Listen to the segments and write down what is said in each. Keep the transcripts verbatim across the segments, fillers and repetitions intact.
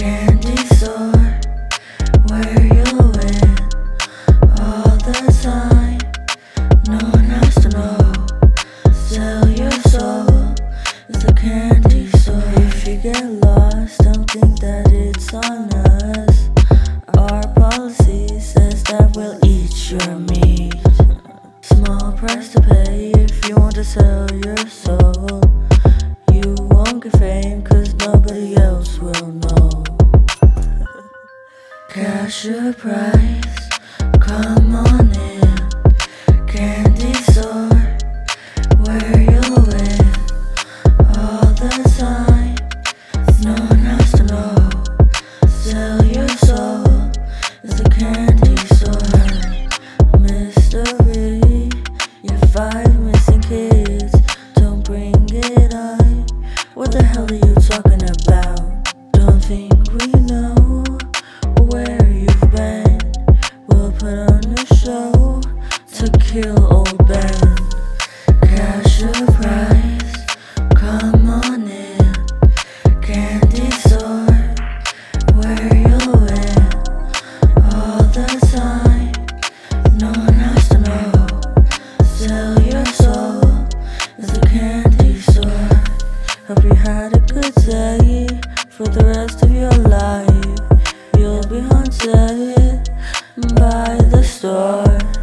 candy store where you win all the time. No one has to know. Sell your soul. It's a candy store. If you get lost, don't think that it's on us. Our policy says that we'll eat your meat. Small price to pay if you want to sell your soul. You won't get fame cause nobody else will know. Cash your price, come on in. Candy store where you win all the time. No one has to know. Sell your soul. It's a candy store. Mystery. Your five missing kids. Don't bring it on. What the hell are you talking about? Don't think we know where you've been. We'll put on a show to kill old Ben. Cash your price, come on in. Candy store where you win all the time. No one has to know. Sell your soul. It's a candy store. Hope you had a good day. For the rest of your life you'll be haunted by the store.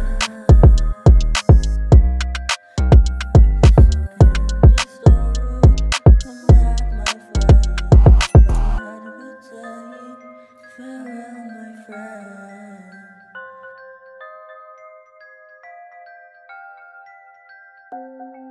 Farewell, my friend.